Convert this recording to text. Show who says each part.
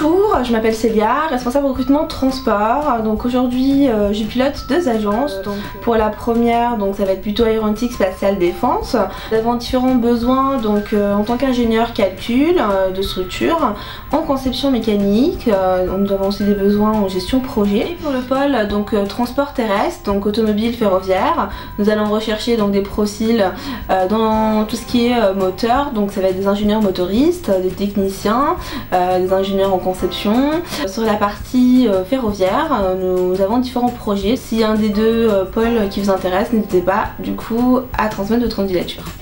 Speaker 1: Bonjour, je m'appelle Célia, responsable recrutement transport. Donc aujourd'hui je pilote 2 agences. Donc pour la première, donc ça va être plutôt aéronautique, spatiale, défense. Nous avons différents besoins donc en tant qu'ingénieur calcul de structure, en conception mécanique. Nous avons aussi des besoins en gestion projet. Et pour le pôle donc transport terrestre, donc automobile, ferroviaire, nous allons rechercher donc des profils dans tout ce qui est moteur. Donc ça va être des ingénieurs motoristes, des techniciens, des ingénieurs en conception. Sur la partie ferroviaire, nous avons différents projets. Si un des 2 pôles qui vous intéresse, n'hésitez pas du coup à transmettre votre candidature.